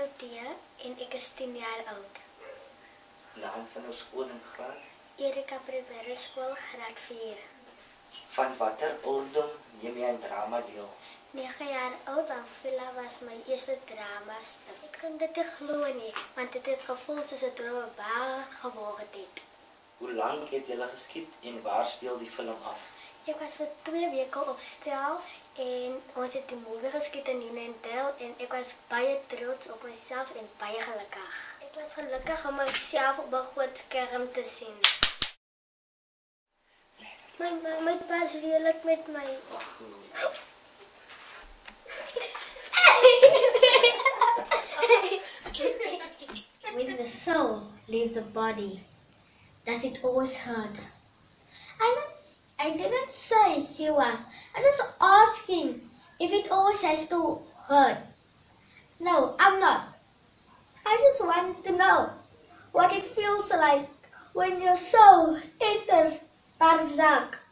nou Thea en ek is 10 jaar oud. Naam van ons skool en graad? Erika Primêre Skool, graad 4. Van watter ouderdom neem jy aan drama deel? 9 jaar oud, en Villa was my eerste dramastuk. Ek kon dit nie glo nie, want dit het gevoel soos 'n droom waar geword het. Hoe lank het julle geskiet en waar speel die film af? Ek was vir 2 weke op stel en ons het die movie geskiet in Unendale en ek was baie trots op myself en baie gelukkig. Ek was gelukkig om myself op 'n groot skerm te sien. My mamma was redelik met my. When the soul leaves the body, does it always hurt? I didn't say he was. I was asking if it always has to hurt. No, I'm not. I just want to know what it feels like when your soul enters Barzakh.